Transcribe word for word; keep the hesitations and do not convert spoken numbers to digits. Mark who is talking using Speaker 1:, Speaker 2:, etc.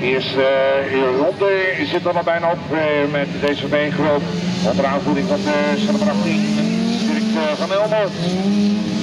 Speaker 1: eerste uh, ronde zit er nog bijna op uh, met deze B-groep. Onder aanvoering van de nummer achttien, Dirk uh, van Elmo.